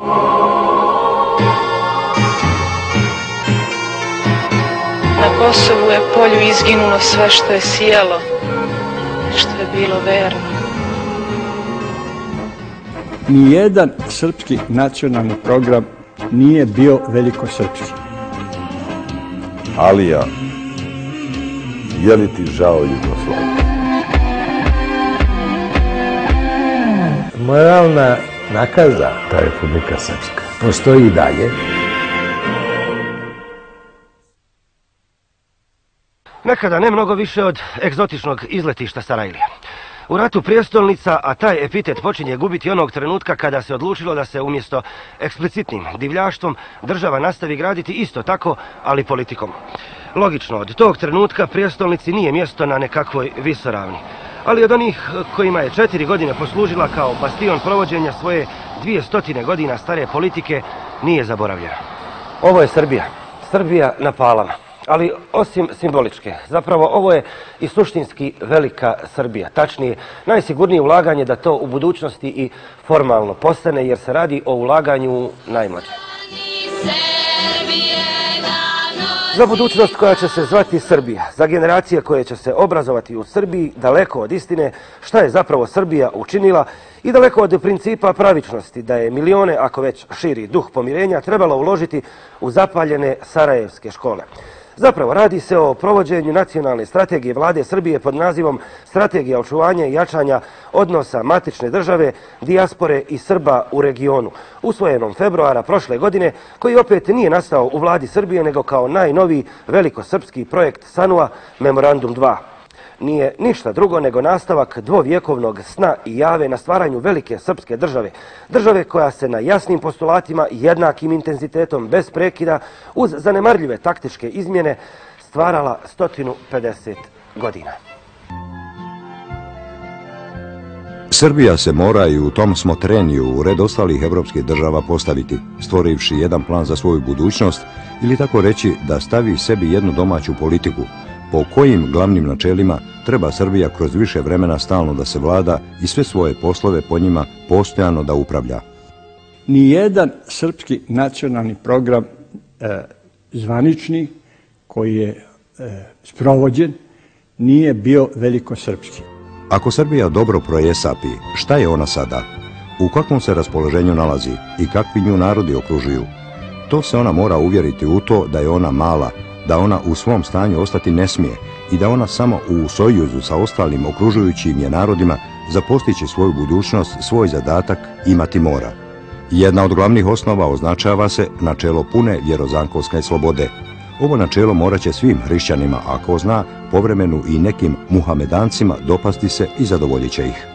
Na Kosovu je polju izginulo sve što je sijelo, što je bilo verno. Nijedan srpski nacionalni program nije bio velikosrpski. Alija, je li ti žao Jugoslavije? Moralna nakaza, ta Republika Srpska, postoji i dalje. Nekada ne mnogo više od egzotičnog izletišta Sarajlija. U ratu prijestolnica, a taj epitet počinje gubiti onog trenutka kada se odlučilo da se umjesto eksplicitnim divljaštvom država nastavi graditi isto tako, ali politikom. Logično, od tog trenutka prijestolnici nije mjesto na nekakvoj visoravni. Ali od onih kojima je 4 godine poslužila kao bastion provođenja svoje 200 godina stare politike, nije zaboravljena. Ovo je Srbija. Srbija na Palama. Ali osim simboličke, zapravo ovo je i suštinski velika Srbija. Tačnije, najsigurnije ulaganje da to u budućnosti i formalno postane, jer se radi o ulaganju najmlađe. Za budućnost koja će se zvati Srbija, za generacije koje će se obrazovati u Srbiji, daleko od istine šta je zapravo Srbija učinila i daleko od principa pravičnosti da je milione, ako već širi duh pomirenja, trebalo uložiti u zapaljene sarajevske škole. Zapravo radi se o provođenju nacionalne strategije vlade Srbije pod nazivom Strategija očuvanja i jačanja odnosa matične države, dijaspore i Srba u regionu, usvojenom februara prošle godine, koji opet nije nastao u vladi Srbije nego kao najnoviji velikosrpski projekt SANU-a Memorandum 2. Nije ništa drugo nego nastavak dvovjekovnog sna i jave na stvaranju velike srpske države. Države koja se na jasnim postulatima i jednakim intenzitetom bez prekida uz zanemarljive taktičke izmjene stvarala 150 godina. Srbija se mora i u tom smotreniju u red ostalih evropskih država postaviti, stvorivši jedan plan za svoju budućnost ili tako reći da stavi sebi jednu domaću politiku, po kojim glavnim načelima treba Srbija kroz više vremena stalno da se vlada i sve svoje poslove po njima postojano da upravlja. Nijedan srpski nacionalni program zvanični koji je sprovođen nije bio velikosrpski. Ako Srbija dobro projesapi, šta je ona sada? U kakvom se raspoloženju nalazi i kakvi nju narodi okružuju? To se ona mora uvjeriti u to da je ona mala, da ona u svom stanju ostati ne smije i da ona samo u sojuzu sa ostalim okružujućim je narodima za postići svoju budućnost, svoj zadatak imati mora. Jedna od glavnih osnova označava se načelo pune vjerozankovske slobode. Ovo načelo morat će svim hrišćanima, ako zna, povremenu i nekim muhamedancima dopasti se i zadovoljit će ih.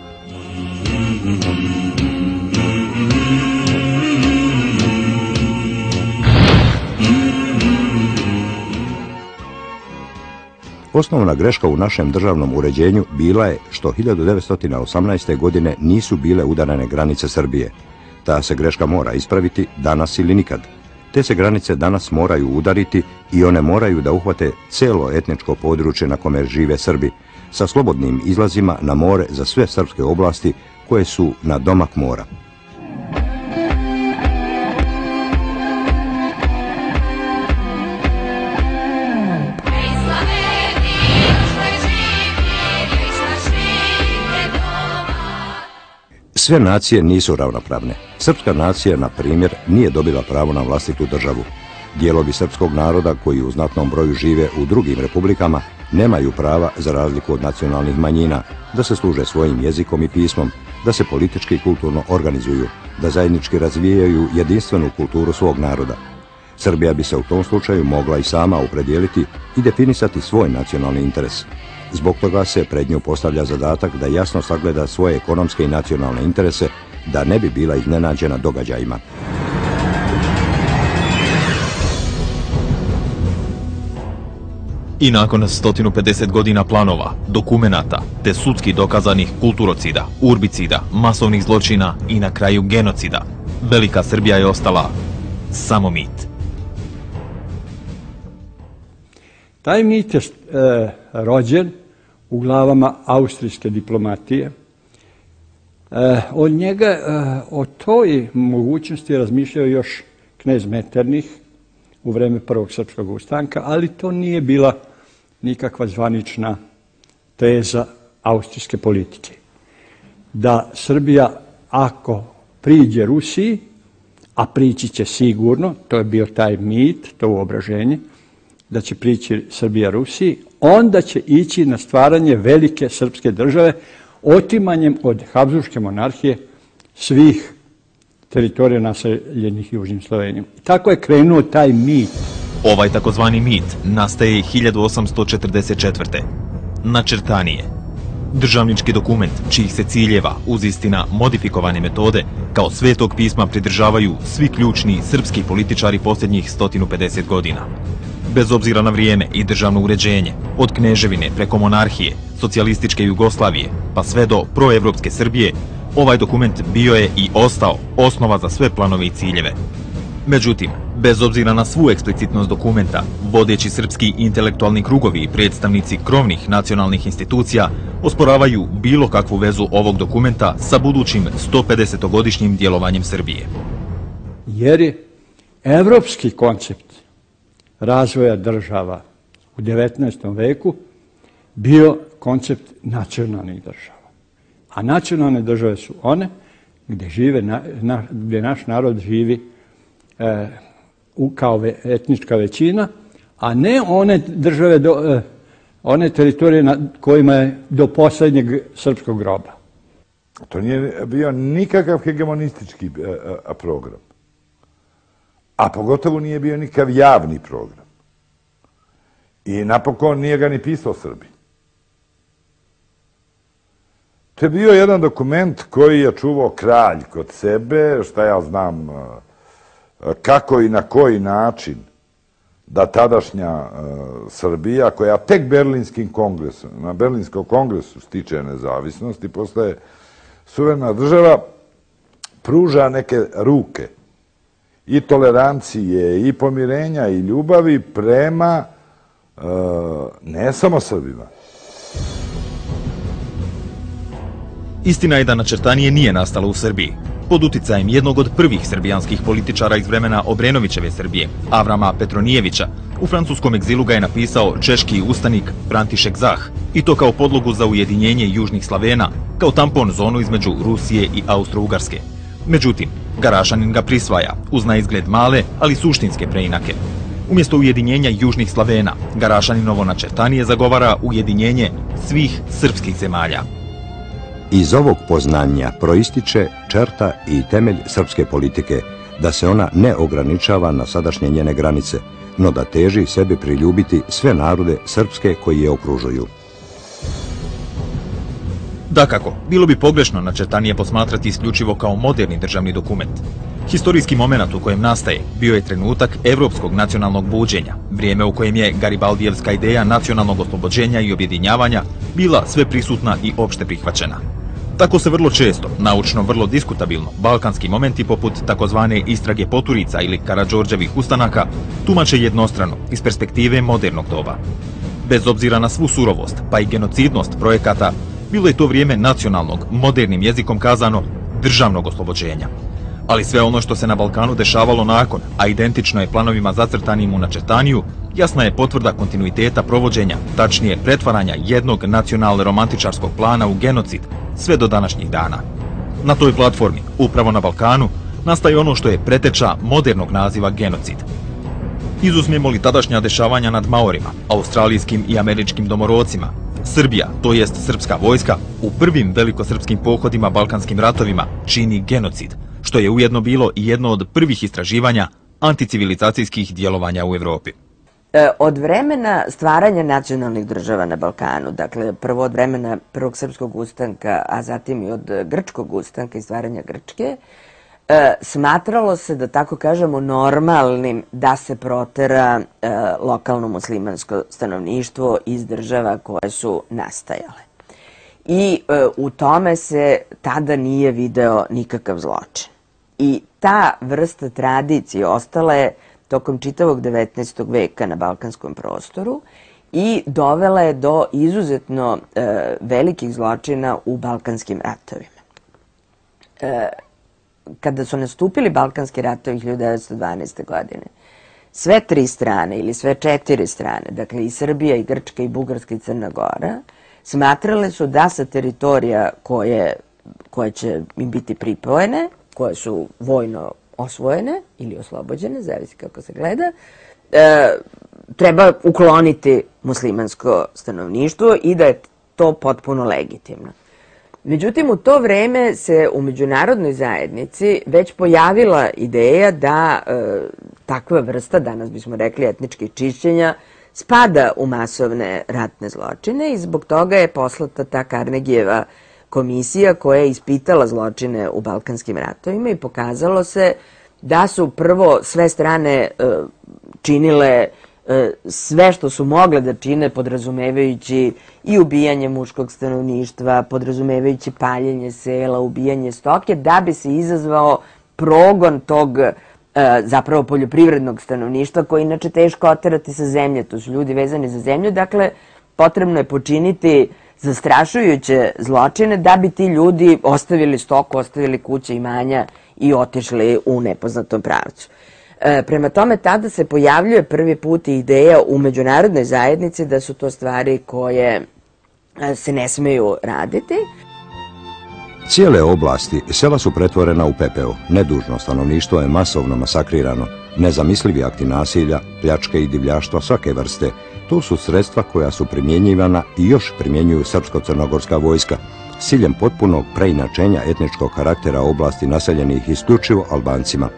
Osnovna greška u našem državnom uređenju bila je što 1918. godine nisu bile udarane granice Srbije. Ta se greška mora ispraviti danas ili nikad. Te se granice danas moraju udariti i one moraju da uhvate cijelo etničko područje na kome žive Srbi, sa slobodnim izlazima na more za sve srpske oblasti koje su na domak mora. Sve nacije nisu ravnopravne. Srpska nacija, na primjer, nije dobila pravo na vlastitu državu. Dijelovi srpskog naroda koji u znatnom broju žive u drugim republikama nemaju prava, za razliku od nacionalnih manjina, da se služe svojim jezikom i pismom, da se politički i kulturno organizuju, da zajednički razvijaju jedinstvenu kulturu svog naroda. Srbija bi se u tom slučaju mogla i sama opredijeliti i definisati svoj nacionalni interes. Zbog toga se pred nju postavlja zadatak da jasno sagleda svoje ekonomske i nacionalne interese, da ne bi bila iznenađena događajima. I nakon 150 godina planova, dokumenata, te sudski dokazanih kulturocida, urbicida, masovnih zločina i na kraju genocida, velika Srbija je ostala samo mit. Taj mit je rođen u glavama austrijske diplomatije Od njega, o toj mogućnosti razmišljao još knez Metternich u vreme Prvog srpskog ustanka, ali to nije bila nikakva zvanična teza austrijske politike. Da Srbija, ako priđe Rusiji, a prići će sigurno, to je bio taj mit, to uobraženje, da će prići Srbija Rusiji, onda će ići na stvaranje velike srpske države otimanjem od Habsburške monarhije svih teritorija naseljenih Južnim Slovenijom. Tako je krenuo taj mit. Ovaj takozvani mit nastaje 1844. Načrtanije. Državnički dokument čijih se ciljeva uz istina modifikovane metode kao svetog pisma pridržavaju svi ključni srpski političari posljednjih 150 godina. Bez obzira na vrijeme i državno uređenje, od kneževine preko monarhije, socijalističke Jugoslavije pa sve do proevropske Srbije, ovaj dokument bio je i ostao osnova za sve planove i ciljeve. Međutim, bez obzira na svu eksplicitnost dokumenta, vodeći srpski intelektualni krugovi i predstavnici krovnih nacionalnih institucija osporavaju bilo kakvu vezu ovog dokumenta sa budućim 150-godišnjim djelovanjem Srbije. Jer je evropski koncept razvoja država u 19. veku bio koncept nacionalnih država. A nacionalne države su one gdje naš narod živi kao etnička većina, a ne one države, one teritorije na kojima je do posljednjeg srpskog groba. To nije bio nikakav hegemonistički program. A pogotovo nije bio nikakav javni program. I napokon nije ga ni pisao Srbi. To je bio jedan dokument koji je čuvao kralj kod sebe, šta ja znam, kako i na koji način da tadašnja Srbija, koja tek Berlinskim kongresom, na Berlinskom kongresu stiče nezavisnosti, postaje suverena država, pruža neke ruke i tolerancije, i pomirenja, i ljubavi prema ne samo Srbima. Istina je da načrtanije nije nastalo u Srbiji. Pod uticajem jednog od prvih srbijanskih političara iz vremena Obrenovićeve Srbije, Avrama Petronijevića, u francuskom egzilu ga je napisao češki ustanik František Zah, i to kao podlogu za ujedinjenje južnih Slavena, kao tampon zonu između Rusije i Austro-Ugarske. Međutim, Garašanin ga prisvaja, uz naizgled male, ali suštinske preinake. Umjesto ujedinjenja južnih Slavena, Garašaninovo načrtanije zagovara ujedinjenje svih srpskih zemalja. Iz ovog poznanja proističe črta i temelj srpske politike, da se ona ne ograničava na sadašnje njene granice, no da teži sebi priljubiti sve narode srpske koji je okružuju. Dakako, bilo bi pogrešno načrtanije posmatrati isključivo kao moderni državni dokument. Historijski moment u kojem nastaje bio je trenutak evropskog nacionalnog buđenja, vrijeme u kojem je garibaldijevska ideja nacionalnog oslobođenja i objedinjavanja bila sveprisutna i opšte prihvaćena. Tako se vrlo često, naučno vrlo diskutabilno, balkanski momenti poput takozvane istrage Poturica ili Karađorđevih ustanaka tumače jednostrano iz perspektive modernog doba. Bez obzira na svu surovost, pa i genocidnost projekata, bilo je to vrijeme nacionalnog, modernim jezikom kazano, državnog oslobođenja. Ali sve ono što se na Balkanu dešavalo nakon, a identično je planovima zacrtanim u načrtaniju, jasna je potvrda kontinuiteta provođenja, tačnije pretvaranja jednog nacionalno-romantičarskog plana u genocid, sve do današnjih dana. Na toj platformi, upravo na Balkanu, nastaje ono što je preteča modernog naziva genocid. Izuzmemo li tadašnja dešavanja nad Maorima, australijskim i američkim domorodcima, Srbija, to jest srpska vojska, u prvim velikosrpskim pohodima balkanskim ratovima čini genocid, što je ujedno bilo i jedno od prvih istraživanja anticivilizacijskih djelovanja u Evropi. Od vremena stvaranja nacionalnih država na Balkanu, dakle prvo od vremena Prvog srpskog ustanka, a zatim i od Grčkog ustanka i stvaranja Grčke, smatralo se, da tako kažemo, normalnim da se protera lokalno muslimansko stanovništvo iz država koje su nastajale. I u tome se tada nije video nikakav zločin. I ta vrsta tradicije ostala je tokom čitavog 19. veka na balkanskom prostoru i dovela je do izuzetno velikih zločina u balkanskim ratovima. kada su nastupili Balkanski ratovi 1912. godine, sve 3 strane ili sve 4 strane, dakle i Srbija, i Grčka, i Bugarska, i Crna Gora, smatrale su da sa teritorija koje će im biti pripojene, koje su vojno osvojene ili oslobođene, zavisi kako se gleda, treba ukloniti muslimansko stanovništvo i da je to potpuno legitimno. Međutim, u to vreme se u međunarodnoj zajednici već pojavila ideja da takva vrsta, danas bismo rekli etničkih čišćenja, spada u masovne ratne zločine i zbog toga je poslata ta Carnegieva komisija koja je ispitala zločine u Balkanskim ratovima i pokazalo se da su prvo sve strane činile sve što su mogle da čine, podrazumevajući i ubijanje muškog stanovništva, podrazumevajući paljenje sela, ubijanje stoke, da bi se izazvao progon tog zapravo poljoprivrednog stanovništva koje je inače teško oterati sa zemlje. To su ljudi vezani za zemlju, dakle potrebno je počiniti zastrašujuće zločine da bi ti ljudi ostavili stoku, ostavili kuće, imanja i otišli u nepoznatom pravcu. Prema tome, tada se pojavljuje prvi put ideja u međunarodnoj zajednici da su to stvari koje se ne smeju raditi. Cijele oblasti sela su pretvorena u pepeo, nedužno stanovništvo je masovno masakrirano, nezamislivi akti nasilja, pljačke i divljaštva svake vrste. To su sredstva koja su primjenjivana i još primjenjuju srpsko-crnogorska vojska, s ciljem potpunog preinačenja etničkog karaktera oblasti naseljenih isključivo Albancima.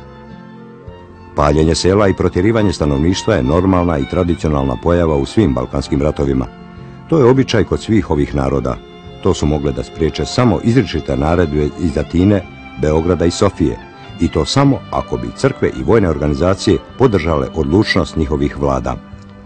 Paljenje sela i protjerivanje stanovništva je normalna i tradicionalna pojava u svim balkanskim ratovima. To je običaj kod svih ovih naroda. To su mogle da spriječe samo izričite naredbe iz Atine, Beograda i Sofije, i to samo ako bi crkve i vojne organizacije podržale odlučnost njihovih vlada.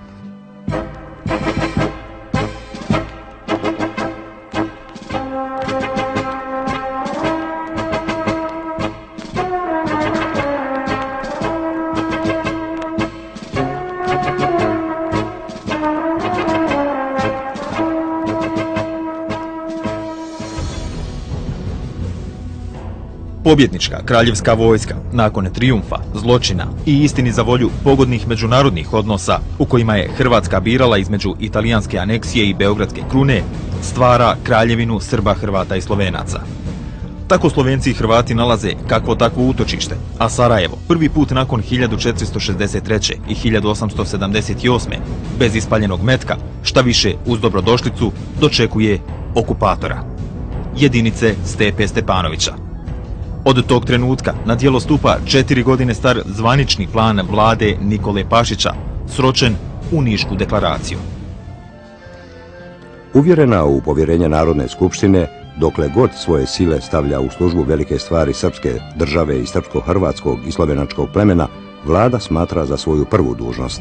Pobjednička kraljevska vojska, nakon trijumfa, zločina i istini za volju pogodnih međunarodnih odnosa u kojima je Hrvatska birala između italijanske aneksije i beogradske krune, stvara kraljevinu Srba, Hrvata i Slovenaca. Tako Slovenci i Hrvati nalaze kakvo takvo utočište, a Sarajevo prvi put nakon 1463. i 1878. bez ispaljenog metka, šta više uz dobrodošlicu, dočekuje okupatora. Jedinice Stepe Stepanovića. Od tog trenutka na djelo stupa 4 godine star zvanični plan vlade Nikole Pašića, sročen u Nišku deklaraciju. Uvjerena u povjerenje Narodne skupštine, dokle god svoje sile stavlja u službu velike stvari srpske države i srpsko-hrvatskog i slovenačkog plemena, vlada smatra za svoju prvu dužnost.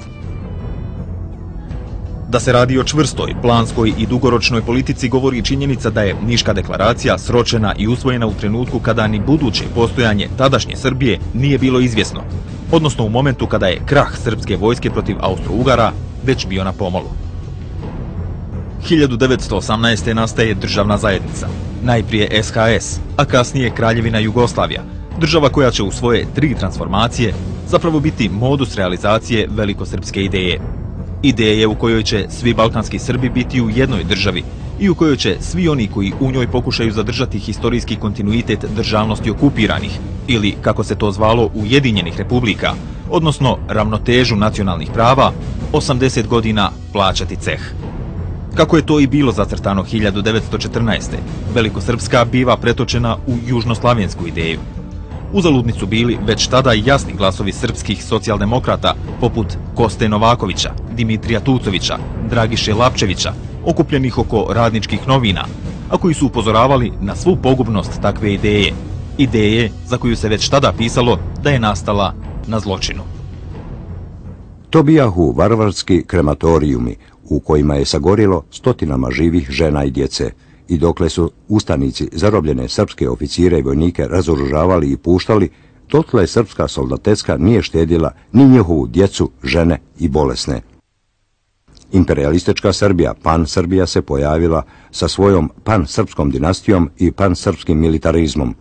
Da se radi o čvrstoj, planskoj i dugoročnoj politici govori činjenica da je Niška deklaracija sročena i usvojena u trenutku kada ni buduće postojanje tadašnje Srbije nije bilo izvjesno, odnosno u momentu kada je krah srpske vojske protiv Austro-Ugara već bio na pomolu. 1918. nastaje državna zajednica, najprije SHS, a kasnije Kraljevina Jugoslavija, država koja će u svoje 3 transformacije zapravo biti modus realizacije velikosrpske ideje. Ideje u kojoj će svi balkanski Srbi biti u jednoj državi i u kojoj će svi oni koji u njoj pokušaju zadržati historijski kontinuitet državnosti okupiranih, ili kako se to zvalo Ujedinjenih republika, odnosno ravnotežu nacionalnih prava, 80 godina plaćati ceh. Kako je to i bilo zacrtano 1914. velikosrpska biva pretočena u južnoslavensku ideju. Uzaludni su bili već tada jasni glasovi srpskih socijaldemokrata poput Koste Novakovića, Dimitrija Tucovića, Dragiše Lapčevića, okupljenih oko radničkih novina, a koji su upozoravali na svu pogubnost takve ideje. Ideje za koju se već tada pisalo da je nastala na zločinu. To bijahu varvarski krematorijumi u kojima je sagorilo stotinama živih žena i djece, i dokle su ustanici zarobljene srpske oficire i vojnike razoružavali i puštali, dotle srpska soldateska nije štedila ni njihovu djecu, žene i bolesne. Imperialistička Srbija, pan-Srbija, se pojavila sa svojom pan-srpskom dinastijom i pan-srpskim militarizmom.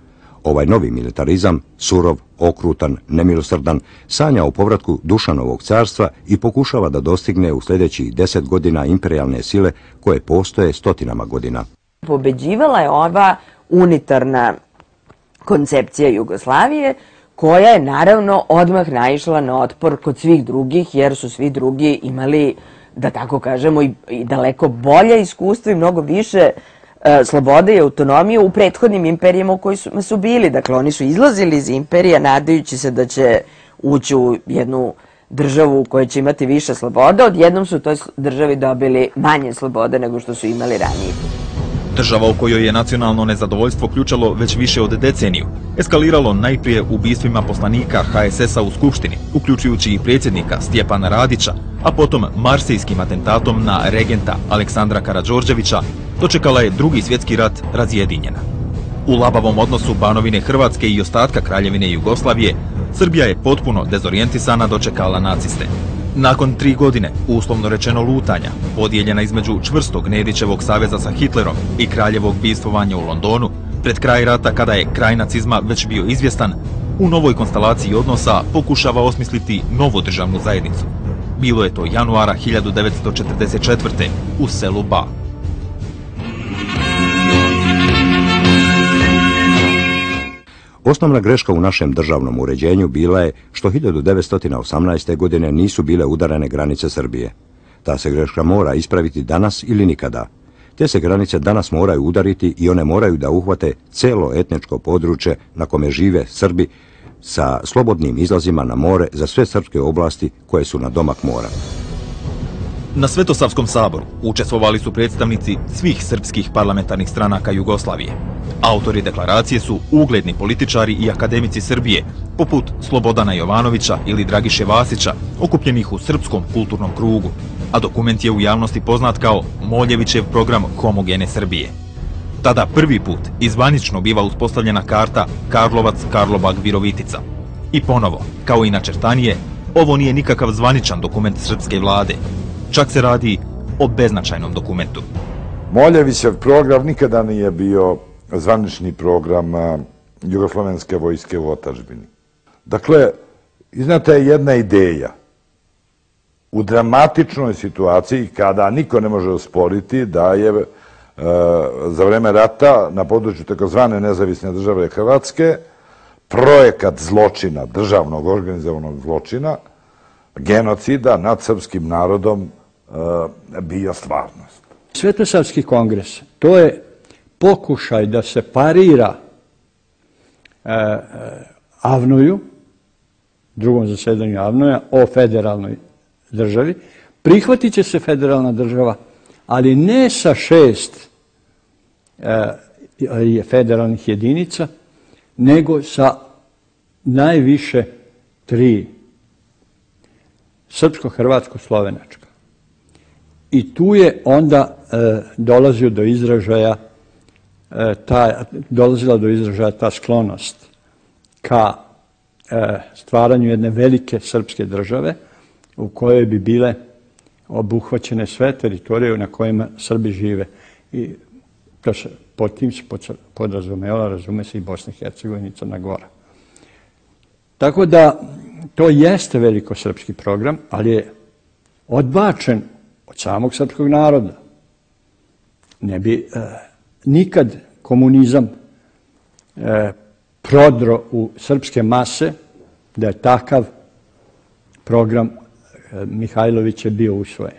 Ovaj novi militarizam, surov, okrutan, nemilosrdan, sanja o povratku Dušanovog carstva i pokušava da dostigne u sljedećih 10 godina imperijalne sile koje postoje stotinama godina. Pobeđivala je ova unitarna koncepcija Jugoslavije, koja je naravno odmah naišla na otpor kod svih drugih, jer su svi drugi imali, da tako kažemo, i daleko bolje iskustvo i mnogo više slobode i autonomije u prethodnim imperijama u kojima su bili. Dakle, oni su izlazili iz imperija nadajući se da će ući u jednu državu u kojoj će imati više slobode. Odjednom su u toj državi dobili manje slobode nego što su imali ranije. Država u kojoj je nacionalno nezadovoljstvo ključalo već više od deceniju, eskaliralo najprije ubistvima poslanika HSS-a u Skupštini, uključujući i predsjednika Stjepana Radića, a potom marsejskim atentatom na regenta Aleksandra Karađorđevića, dočekala je Drugi svjetski rat razjedinjena. U labavom odnosu Banovine Hrvatske i ostatka Kraljevine Jugoslavije, Srbija je potpuno dezorijentisana dočekala naciste. Nakon 3 godine, uslovno rečeno lutanja, podijeljena između čvrstog Nedićevog saveza sa Hitlerom i kraljevog bivstvovanja u Londonu, pred kraj rata kada je kraj nacizma već bio izvjestan, u novoj konstelaciji odnosa pokušava osmisliti novu državnu zajednicu. Bilo je to januara 1944. u selu Ba. Osnovna greška u našem državnom uređenju bila je što 1918. godine nisu bile udarene granice Srbije. Ta se greška mora ispraviti danas ili nikada. Te se granice danas moraju udariti i one moraju da uhvate celo etničko područje na kome žive Srbi sa slobodnim izlazima na more za sve srpske oblasti koje su na domak mora. Na Svetosavskom saboru učestvovali su predstavnici svih srpskih parlamentarnih stranaka Jugoslavije. Autori deklaracije su ugledni političari i akademici Srbije, poput Slobodana Jovanovića ili Dragiše Vasića, okupljenih u srpskom kulturnom krugu, a dokument je u javnosti poznat kao Moljevićev program homogene Srbije. Tada prvi put izvanično biva uspostavljena karta Karlovac-Karlobag-Virovitica. I ponovo, kao i načrtanije, ovo nije nikakav zvaničan dokument srpske vlade, čak se radi o beznačajnom dokumentu. Moljevićev program nikada nije bio zvanični program Jugoslovenske vojske u otadžbini. Dakle, iznata je jedna ideja. U dramatičnoj situaciji, kada niko ne može osporiti da je za vreme rata na području takozvane nezavisne države Hrvatske projekat zločina, državnog organizovanog zločina, genocida nad srpskim narodom bio stvarnost. Svetosavski kongres, to je pokušaj da se parira Avnoju, drugom zasedanju Avnoja, o federalnoj državi. Prihvatit će se federalna država, ali ne sa 6 federalnih jedinica, nego sa najviše 3. Srpsko-hrvatsko-slovenačka. I tu je onda dolazila do izražaja ta sklonost ka stvaranju jedne velike srpske države u kojoj bi bile obuhvaćene sve teritorije na kojima Srbi žive. I pod tim se podrazumela, razume se, i Bosna i Hercegovina i Crna Gora. Tako da to jeste velikosrpski program, ali je odbačen od samog srpskog naroda. Ne bi nikad komunizam prodro u srpske mase da je takav program Mihajlovića bio usvojen.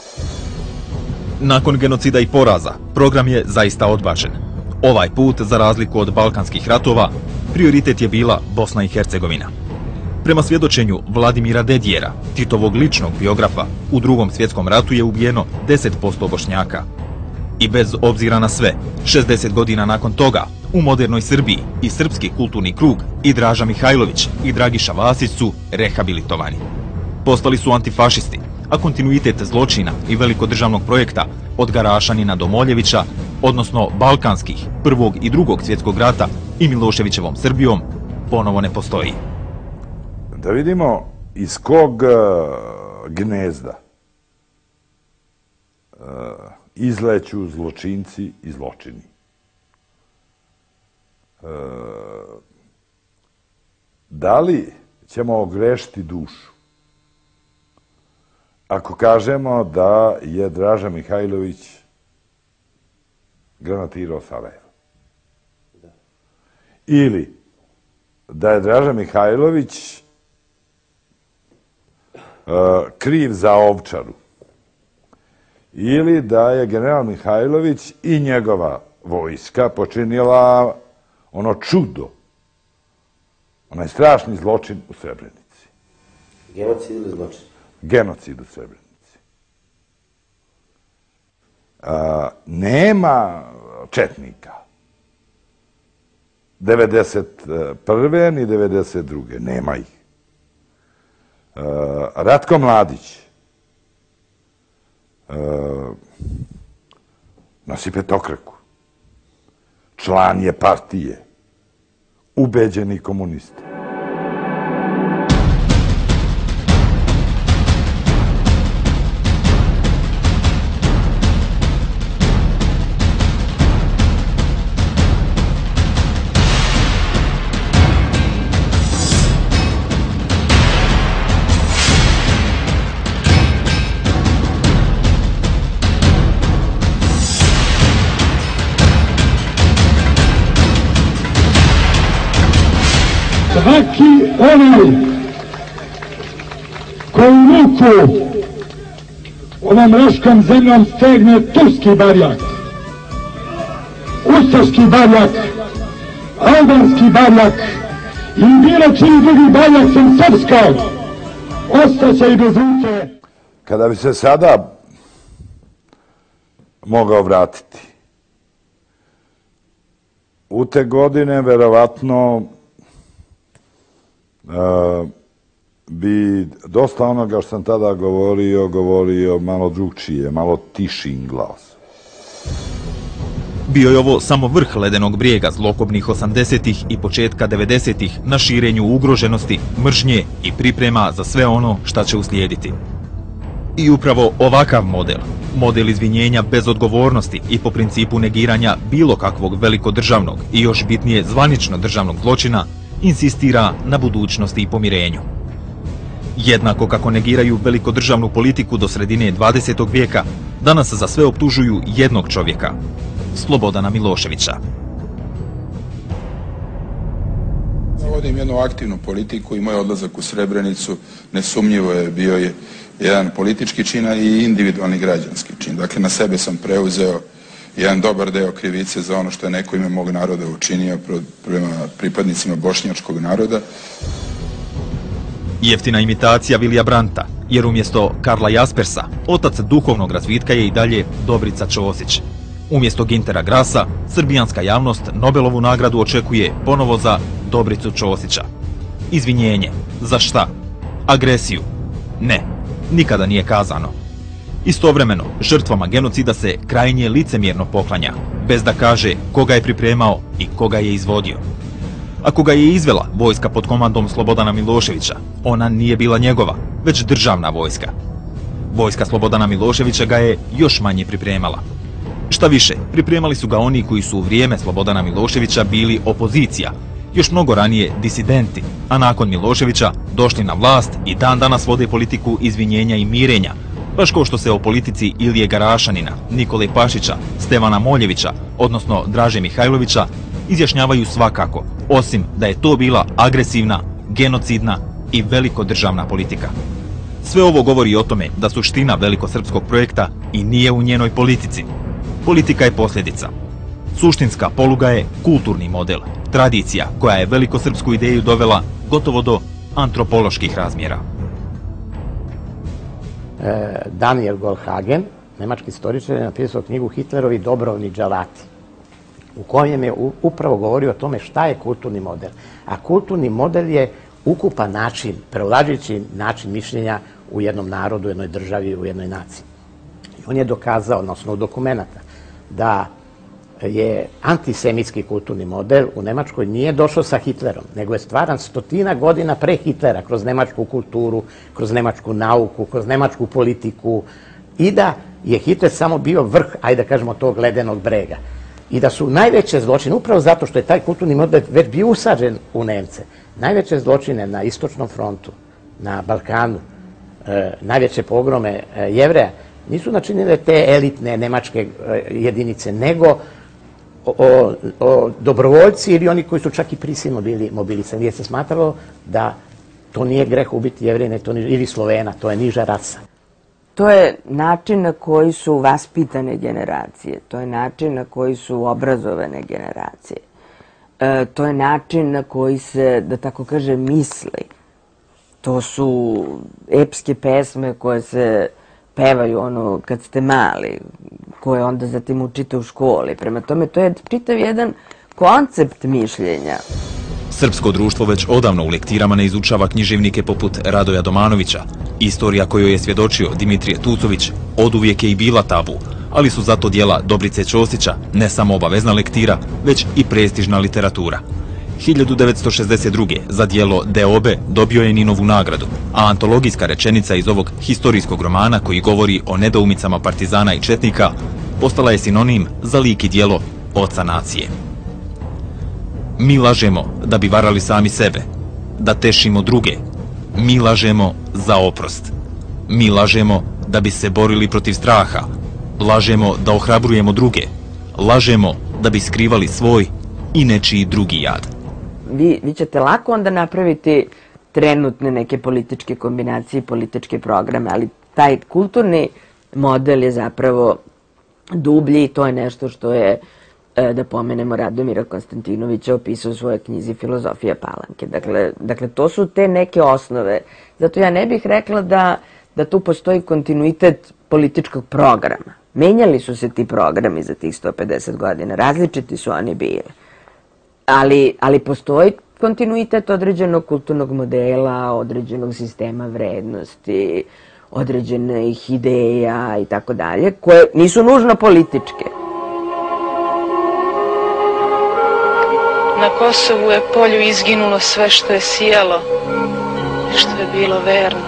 Nakon genocida i poraza, program je zaista odbačen. Ovaj put, za razliku od balkanskih ratova, prioritet je bila Bosna i Hercegovina. Prema svjedočenju Vladimira Dedijera, Titovog ličnog biografa, u Drugom svjetskom ratu je ubijeno 10% Bošnjaka. I bez obzira na sve, 60 godina nakon toga, u modernoj Srbiji i srpski kulturni krug i Draža Mihajlović i Dragiša Vasić su rehabilitovani. Postali su antifašisti, a kontinuitet zločina i velikodržavnog projekta od Garašanina do Moljevića, odnosno balkanskih, Prvog i Drugog svjetskog rata i Miloševićevom Srbijom, ponovo ne postoji. Da vidimo iz kog gnezda izleću zločinci i zločini. Da li ćemo ogrešiti dušu ako kažemo da je Draža Mihajlović granatirao Sarajevo? Ili da je Draža Mihajlović kriv za Ovčaru? Ili da je general Mihajlović i njegova vojska počinila ono čudo, onaj strašni zločin u Srebrenici? Genocid ili zločin? Genocid u Srebrenici. Nema četnika 91. ni 92. Nema ih. Ratko Mladić nosi petokraku. Član je partije. Ubeđeni komunista. Svaki onaj koji ruku ovom roškom zemljom stegne turski barjak, ustaški barjak, albanski barjak i bilo čiji drugi barjak sem srpskog, ostaće i bez ruke. Kada bi se sada mogao vratiti u te godine, verovatno bi dosta onoga što sam tada govorio malo drugčije, malo tišim glas. Bio je ovo samo vrh ledenog brijega zlokobnih 80-ih i početka 90-ih na širenju ugroženosti, mržnje i priprema za sve ono šta će uslijediti. I upravo ovakav model izvinjenja bez odgovornosti i po principu negiranja bilo kakvog velikodržavnog i još bitnije zvanično državnog zločina, insistira na budućnosti i pomirenju. Jednako kako negiraju velikodržavnu politiku do sredine 20. vijeka, danas za sve optužuju jednog čovjeka, Slobodana Miloševića. Vodim jednu aktivnu politiku i moj odlazak u Srebrenicu nesumnjivo je bio jedan politički čin i individualni građanski čin. Dakle, na sebe sam preuzeo jedan dobar deo krivice za ono što je neko ime mog naroda učinio prema pripadnicima bošnjačkog naroda. Jeftina imitacija Vilija Branta, jer umjesto Karla Jaspersa, otac duhovnog razvitka je i dalje Dobrica Ćosić. Umjesto Gintera Grasa, srbijanska javnost Nobelovu nagradu očekuje ponovo za Dobricu Ćosića. Izvinjenje. Za šta? Agresiju? Ne, nikada nije kazano. Istovremeno, žrtvama genocida se krajnje licemjerno poklanja, bez da kaže koga je pripremao i koga je izvodio. Ako ga je izvela vojska pod komandom Slobodana Miloševića, ona nije bila njegova, već državna vojska. Vojska Slobodana Miloševića ga je još manje pripremala. Šta više, pripremali su ga oni koji su u vrijeme Slobodana Miloševića bili opozicija, još mnogo ranije disidenti, a nakon Miloševića došli na vlast i dan danas vode politiku izvinjenja i mirenja, baš kao što se o politici Ilije Garašanina, Nikole Pašića, Stevana Moljevića, odnosno Draže Mihajlovića, izjašnjavaju svakako, osim da je to bila agresivna, genocidna i velikodržavna politika. Sve ovo govori o tome da suština velikosrpskog projekta i nije u njenoj politici. Politika je posljedica. Suštinska poluga je kulturni model, tradicija koja je velikosrpsku ideju dovela gotovo do antropoloških razmjera. Daniel Goldhagen, nemački istoričar, je napisao knjigu Hitlerovi dobrovni dželati, u kojem je upravo govorio o tome šta je kulturni model. A kulturni model je ukupan način, prevlađujući način mišljenja u jednom narodu, u jednoj državi, u jednoj naciji. I on je dokazao na osnovu dokumenata da je antisemitski kulturni model u Nemačkoj nije došao sa Hitlerom, nego je stvaran 100 godina pre Hitlera, kroz nemačku kulturu, kroz nemačku nauku, kroz nemačku politiku, i da je Hitler samo bio vrh, ajde da kažemo, tog ledenog brega. i da su najveće zločine, upravo zato što je taj kulturni model već bio usađen u Nemce, najveće zločine na Istočnom frontu, na Balkanu, najveće pogrome Jevreja, nisu načinile te elitne nemačke jedinice, nego dobrovoljci ili oni koji su čak i prisilno bili mobilisani, jer se smatralo da to nije greh ubiti Jevrine ili Slovena, to je niža rasa. To je način na koji su vaspitane generacije, to je način na koji su obrazovane generacije, to je način na koji se, da tako kaže, misli. To su epske pesme koje se pevaju ono kad ste mali, koje onda zatim učite u školi. Prema tome, to je čitav jedan koncept mišljenja. Srpsko društvo već odavno u lektirama ne izučava književnike poput Radoja Domanovića. Istorija kojoj je svjedočio Dimitrije Tucović oduvijek je i bila tabu, ali su zato djela Dobrice Ćosića ne samo obavezna lektira, već i prestižna literatura. 1962. za djelo Deobe dobio je Ninovu nagradu, a antologijska rečenica iz ovog historijskog romana koji govori o nedoumicama partizana i četnika postala je sinonim za lik i djelo oca nacije. Mi lažemo da bi varali sami sebe, da tešimo druge. Mi lažemo za oprost. Mi lažemo da bi se borili protiv straha. Lažemo da ohrabrujemo druge. Lažemo da bi skrivali svoj i nečiji drugi jad. Vi ćete lako onda napraviti trenutne neke političke kombinacije, političke programe, ali taj kulturni model je zapravo dublji i to je nešto što je, da pomenemo, Radomira Konstantinovića opisao u svojoj knjizi Filozofija Palanke. Dakle, to su te neke osnove. Zato ja ne bih rekla da tu postoji kontinuitet političkog programa. Menjali su se ti programi za tih 150 godina, različiti su oni bili. Ali postoji kontinuitet određenog kulturnog modela, određenog sistema vrednosti, određenih ideja i tako dalje, koje nisu nužno političke. Na Kosovu je polju izginulo sve što je sijalo, što je bilo verno.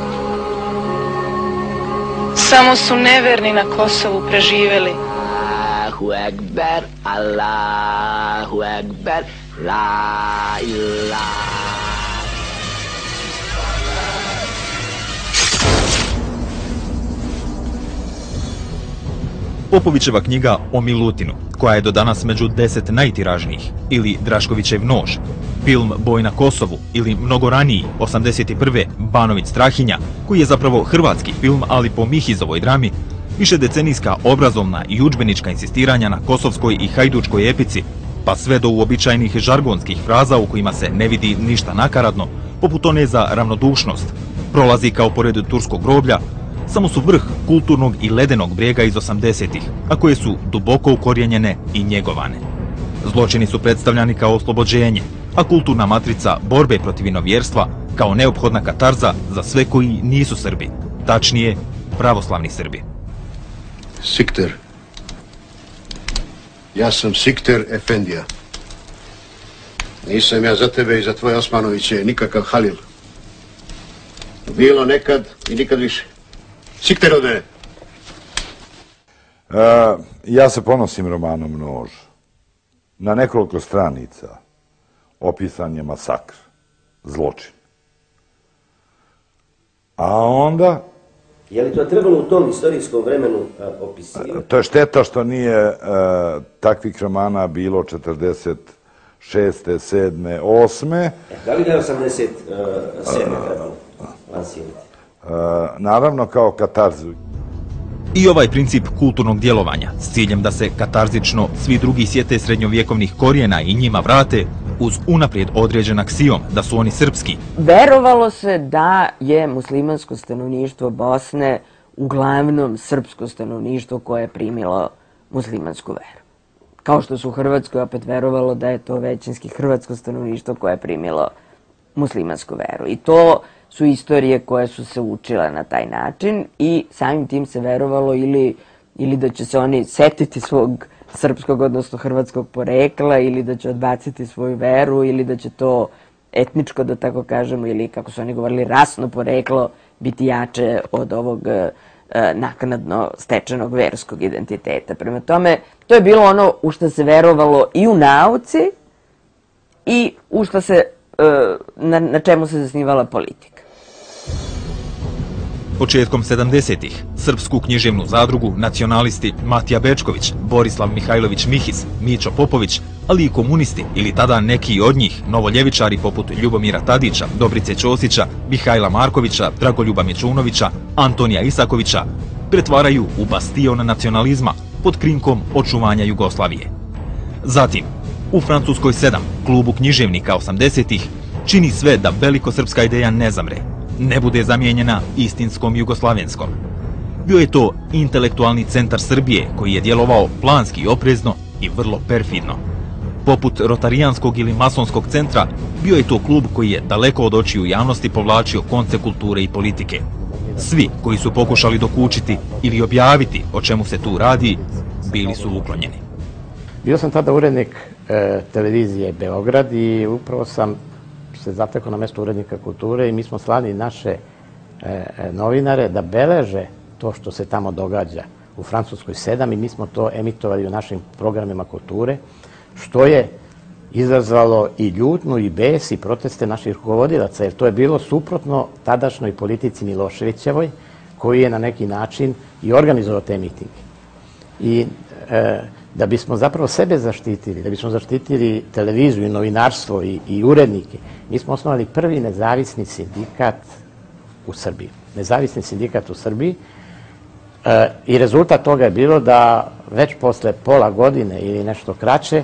Samo su neverni na Kosovu preživeli. Allahu Ekber, Allahu Ekber, la ilaha. Popovićeva knjiga o Milutinu, koja je do danas među 10 najtiražnijih, ili Draškovićev nož, film Boj na Kosovu ili mnogo raniji, 81. Banović Strahinja, koji je zapravo hrvatski film, ali po Mihizovoj drami, višedecenijska obrazovna i udžbenička insistiranja na kosovskoj i hajdučkoj epici, pa sve do uobičajenih žargonskih fraza u kojima se ne vidi ništa nakaradno, poput one za ravnodušnost, prolazi kao pored turskog groblja, samo su vrh kulturnog i ledenog brijega iz 80-ih, a koje su duboko ukorijenjene i njegovane. Zločini su predstavljani kao oslobođenje, a kulturna matrica borbe protiv inovjerstva kao neophodna katarza za sve koji nisu Srbi, tačnije pravoslavni Srbi. Sikter. Ja sam Sikter Efendija. Nisam ja za tebe i za tvoje Osmanoviće nikakav Halil. Bilo nekad i nikad više. Sikter od mene. Ja se ponosim romanom Nož. Na nekoliko stranica opisan je masakr, zločin. A onda... Je li to trebalo u tom istorijskom vremenu opisivati? To je šteta što nije takvih romana bilo 46. 7. 8. Da li ga je 87. trebalo lansirati? Naravno kao katarzu. I ovaj princip kulturnog djelovanja s ciljem da se katarzično svi drugi sjete srednjovjekovnih korijena i njima vrate uz unaprijed određen aksijom da su oni srpski. Verovalo se da je muslimansko stanovništvo Bosne uglavnom srpsko stanovništvo koje je primilo muslimansku veru. Kao što su u Hrvatskoj opet verovalo da je to većinski hrvatsko stanovništvo koje je primilo muslimansku veru. I to su istorije koje su se učile na taj način i samim tim se verovalo ili da će se oni setiti svog srpskog, odnosno hrvatskog porekla, ili da će odbaciti svoju veru, ili da će to etničko, da tako kažemo, ili kako su oni govorili, rasno poreklo biti jače od ovog naknadno stečenog verskog identiteta. Prema tome, To je bilo ono u što se verovalo i u nauci i u što se, na čemu se zasnivala politika. Početkom 70-ih Srpsku književnu zadrugu nacionalisti Matija Bečković, Borislav Mihajlović Mihis, Mićo Popović, ali i komunisti ili tada neki od njih novoljevičari poput Ljubomira Tadića, Dobrice Ćosića, Mihajla Markovića, Dragoljuba Mićunovića, Antonija Isakovića, pretvaraju u bastion nacionalizma pod krinkom očuvanja Jugoslavije. Zatim, u Francuskoj 7, klubu književnika 80-ih, čini sve da velikosrpska ideja ne zamre, ne bude zamijenjena istinskom jugoslavenskom. Bio je to intelektualni centar Srbije koji je djelovao planski i oprezno i vrlo perfidno. Poput rotarijanskog ili masonskog centra, bio je to klub koji je daleko od očiju javnosti povlačio konce kulture i politike. Svi koji su pokušali dokučiti ili objaviti o čemu se tu radi, bili su uklonjeni. Bio sam tada urednik televizije Beograd i upravo sam se zatekao na mjestu urednika kulture i mi smo slali naše novinare da beleže to što se tamo događa u Francuskoj 7 i mi smo to emitovali u našim programima kulture, što je izazvalo i ljutnu i bes i proteste naših rukovodilaca, jer to je bilo suprotno tadašnjoj politici Miloševićevoj, koji je na neki način i organizovao te mitinge. I da bismo zapravo sebe zaštitili, da bismo zaštitili televiziju i novinarstvo i urednike, mi smo osnovali prvi nezavisni sindikat u Srbiji. Nezavisni sindikat u Srbiji i rezultat toga je bilo da već posle pola godine ili nešto kraće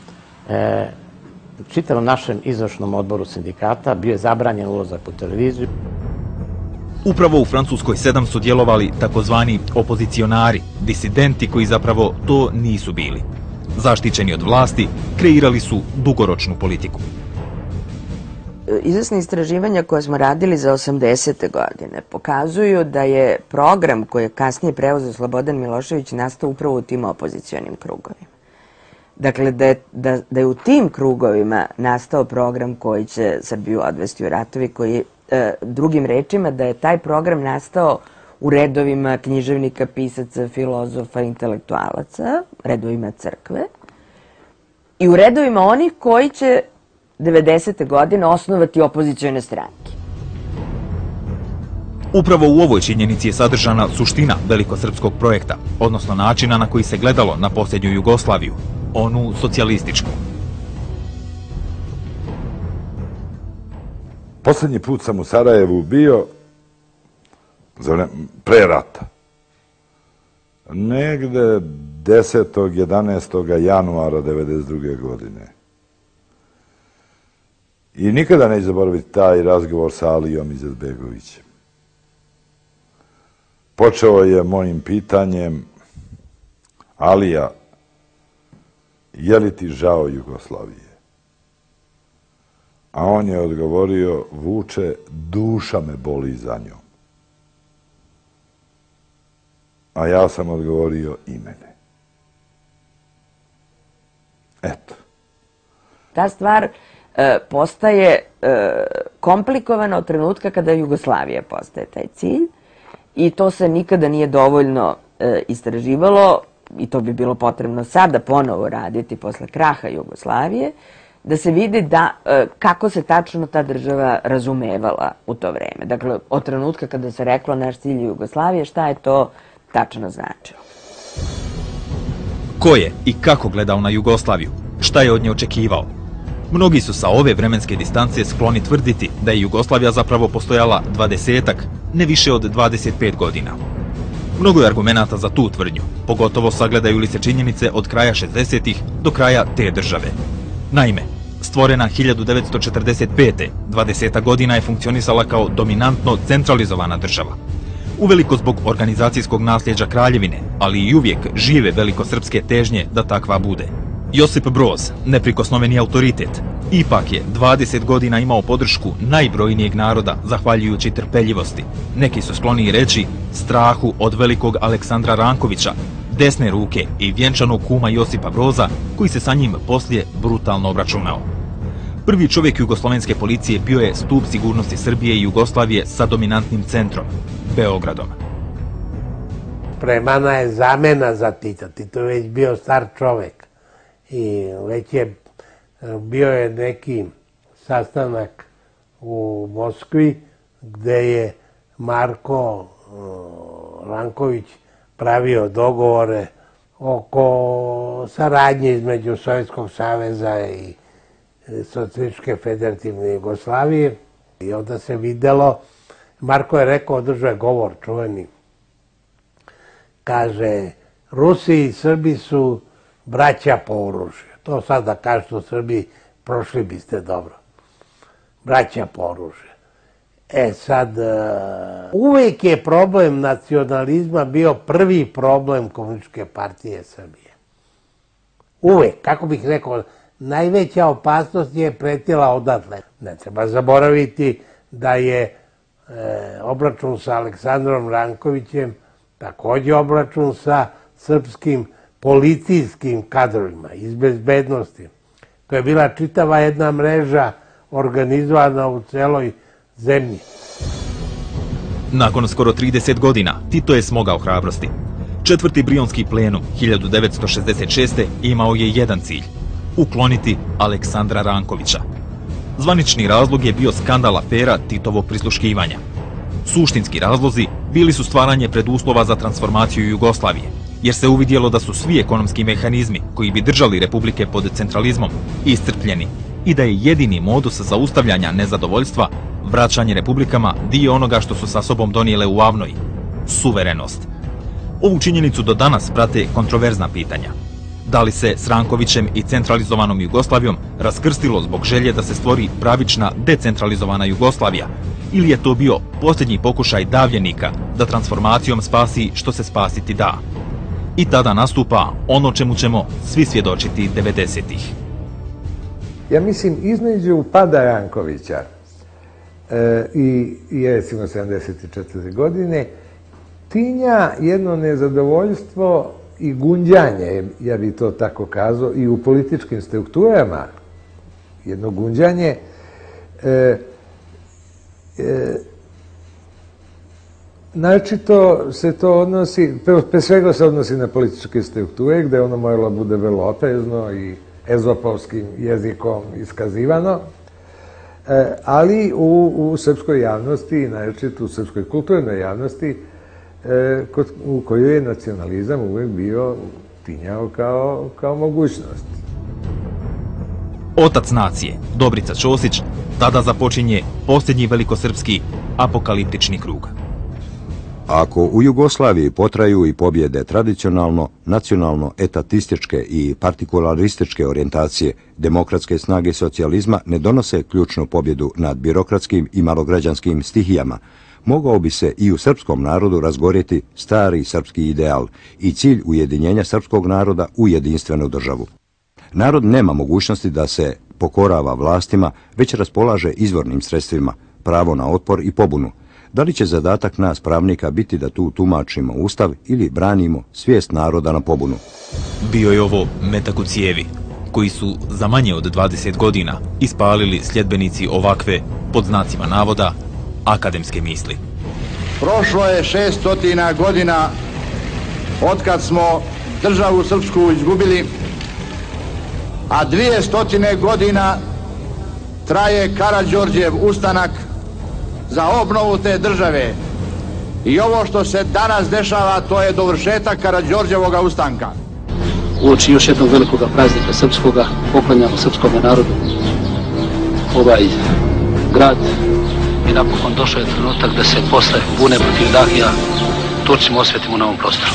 čitavom našem izvršnom odboru sindikata bio je zabranjen ulazak u televiziju. Upravo u Francuskoj 7 su djelovali takozvani opozicionari, disidenti koji zapravo to nisu bili. Zaštićeni od vlasti, kreirali su dugoročnu politiku. Izvesne istraživanja koje smo radili za 80. godine pokazuju da je program koji je kasnije preuzeo Slobodan Milošević nastao upravo u tim opozicionim krugovima. Dakle, da je u tim krugovima nastao program koji će Srbiju odvesti u ratovi, koji drugim rečima da je taj program nastao u redovima književnika, pisaca, filozofa, intelektualaca, redovima crkve i u redovima onih koji će 90. godine osnovati opozicione stranke. Upravo u ovoj činjenici je sadržana suština velikosrpskog projekta, odnosno načina na koji se gledalo na posljednju Jugoslaviju, onu socijalističku. Posljednji put sam u Sarajevu bio pre rata. Negde 10. 11. januara 1992. godine. I nikada neću zaboraviti taj razgovor sa Alijom Izetbegovićem. Počeo je mojim pitanjem: Alija, je li ti žao Jugoslavije? A on je odgovorio: Vuče, duša me boli za njom. A ja sam odgovorio: i mene. Eto. Ta stvar postaje komplikovana od trenutka kada Jugoslavija postaje taj cilj i to se nikada nije dovoljno istraživalo i to bi bilo potrebno sada ponovo raditi posle kraha Jugoslavije, da se vidi kako se tačno ta država razumevala u to vreme. Dakle, od trenutka kada se reklo naš cilj je Jugoslavije, šta je to tačno značilo. Ko je i kako gledao na Jugoslaviju? Šta je od nje očekivao? Mnogi su sa ove vremenske distance skloni tvrditi da je Jugoslavija zapravo postojala 20-ak, ne više od 25 godina. Mnogo je argumenata za tu tvrdnju, pogotovo sagledaju li se činjenice od kraja 60-ih do kraja te države. Naime, stvorena 1945. 20 godina je funkcionisala kao dominantno centralizovana država. Uveliko zbog organizacijskog nasljeđa kraljevine, ali i uvijek žive velikosrpske težnje da takva bude. Josip Broz, neprikosnoveni autoritet, ipak je 20 godina imao podršku najbrojnijeg naroda zahvaljujući trpeljivosti. Neki su skloni reći strahu od velikog Aleksandra Rankovića, desne ruke i vjenčanog kuma Josipa Broza, koji se sa njim poslije brutalno obračunao. Prvi čovjek jugoslovenske policije bio je stup sigurnosti Srbije i Jugoslavije sa dominantnim centrom, Beogradom. spremana je zamena za Tita. Tito je već bio star čovek i već je bio je neki sastanak u Moskvi gde je Marko Ranković pravio dogovore oko saradnje između Sovjetskog saveza i Socijalističke federativne Jugoslavije i onda se videlo, Marko je rekao, održao je govor čuveni, kaže, Rusi i Srbi su braća po oružju. To sad da kažete u Srbiji, prošli biste dobro. Braća po oružju. Sad, uvek je problem nacionalizma bio prvi problem Komunističke partije Srbije. Uvek, kako bih rekao, najveća opasnost je pretila odatle. Ne treba zaboraviti da je obračun sa Aleksandrom Rankovićem takođe obračun sa srpskim policijskim kadrovima iz bezbednosti. To je bila čitava jedna mreža organizovana u celoj zemlji. Nakon skoro 30 godina Tito je smogao hrabrosti. Četvrti Brionski plenum 1966. imao je jedan cilj – ukloniti Aleksandra Rankovića. Zvanični razlog je bio skandal afera Titovog prisluškivanja. Suštinski razlozi bili su stvaranje preduslova za transformaciju Jugoslavije, jer se uvidjelo da su svi ekonomski mehanizmi koji bi držali republike pod centralizmom iscrpljeni i da je jedini modus zaustavljanja nezadovoljstva vraćanje republikama dio onoga što su sa sobom donijele u Avnoj – suverenost. Ovu činjenicu do danas prate kontroverzna pitanja. Da li se s Rankovićem i centralizovanom Jugoslavijom raskrstilo zbog želje da se stvori pravična decentralizovana Jugoslavija ili je to bio posljednji pokušaj davljenika da transformacijom spasi što se spasiti da? I tada nastupa ono čemu ćemo svi svjedočiti 90-ih. Ja mislim, između pada Rankovića i recimo 74. godine tinja jedno nezadovoljstvo i gunđanje, ja bih to tako kazao, i u političkim strukturama, jedno gunđanje, naročito se to odnosi, pre svega se odnosi na političke strukture, gde ono moralo bude vrlo oprezno i ezopovskim jezikom iskazivano, ali u srpskoj javnosti, naročito u srpskoj kulturnoj javnosti, u kojoj je nacionalizam uvek bio tinjao kao mogućnost. Otac nacije, Dobrica Ćosić, tada započinje posljednji velikosrpski apokaliptični krug. Ako u Jugoslaviji potraju i pobjede tradicionalno, nacionalno, etatističke i partikularističke orijentacije, demokratske snage socijalizma ne donose ključnu pobjedu nad birokratskim i malograđanskim stihijama, mogao bi se i u srpskom narodu razgorjeti stari srpski ideal i cilj ujedinjenja srpskog naroda u jedinstvenu državu. Narod nema mogućnosti da se pokorava vlastima, već raspolaže izvornim sredstvima, pravo na otpor i pobunu. Da li će zadatak nas pravnika biti da tu tumačimo Ustav ili branimo svijest naroda na pobunu? Bio je ovo metak u cijevi, koji su za manje od 20 godina ispalili sljedbenici ovakve, pod znacima navoda, akademske misli. Prošlo je 600 godina otkad smo državu srpsku izgubili, a 200 godina traje Karađorđev ustanak za obnovu te države. I ovo što se danas dešava, to je dovršetak Karađorđevoga ustanka. Uoči još jednog velikog praznika srpskoga poklanjamo srpskom narodu ovaj grad i napokon došao je trenutak da se posle bune protiv Dahija Turcima osvetimo na ovom prostoru.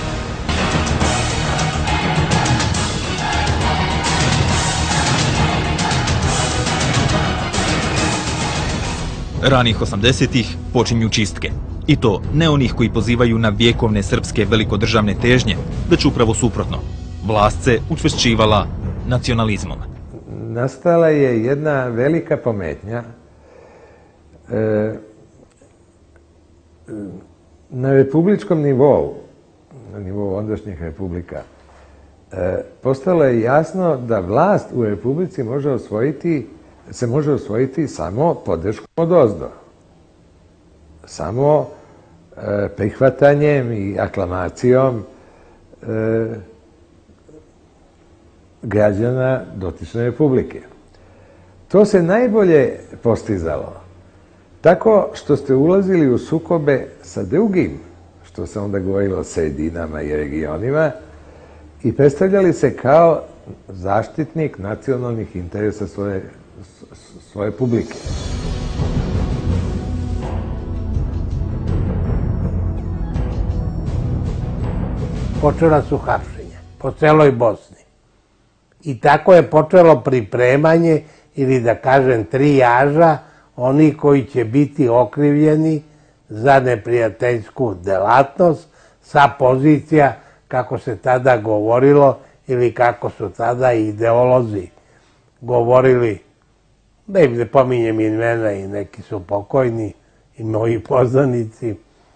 Ranih 80-ih počinju čistke. I to ne onih koji pozivaju na vjekovne srpske velikodržavne težnje, već upravo suprotno. Vlast se učvršćivala nacionalizmom. Nastala je jedna velika pometnja. Na republičkom nivou, na nivou ondašnjih republika, postalo je jasno da vlast u republici se može osvojiti samo podrškom odozdo. Samo prihvatanjem i aklamacijom građana dotične republike. To se najbolje postizalo tako što ste ulazili u sukobe sa drugim, što se onda govorilo, sredinama i regionima, i predstavljali se kao zaštitnik nacionalnih interesa svoje publike. Počela su hapšenja po celoj Bosni. I tako je počelo pripremanje, ili da kažem trijaža, oni koji će biti okrivljeni za neprijateljsku delatnost sa pozicija, kako se tada govorilo, ili kako su tada ideolozi govorili, da im ne pominjem imena i neki su pokojni i moji poznanici,